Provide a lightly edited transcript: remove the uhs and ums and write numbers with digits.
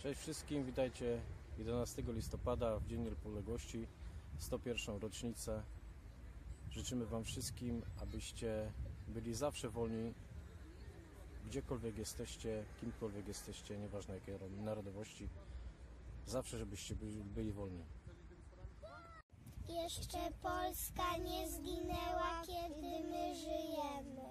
Cześć wszystkim, witajcie 11 listopada w Dzień Niepodległości, 101. rocznicę. Życzymy Wam wszystkim, abyście byli zawsze wolni, gdziekolwiek jesteście, kimkolwiek jesteście, nieważne jakiej narodowości, zawsze żebyście byli wolni. Jeszcze Polska nie zginęła, kiedy my żyjemy.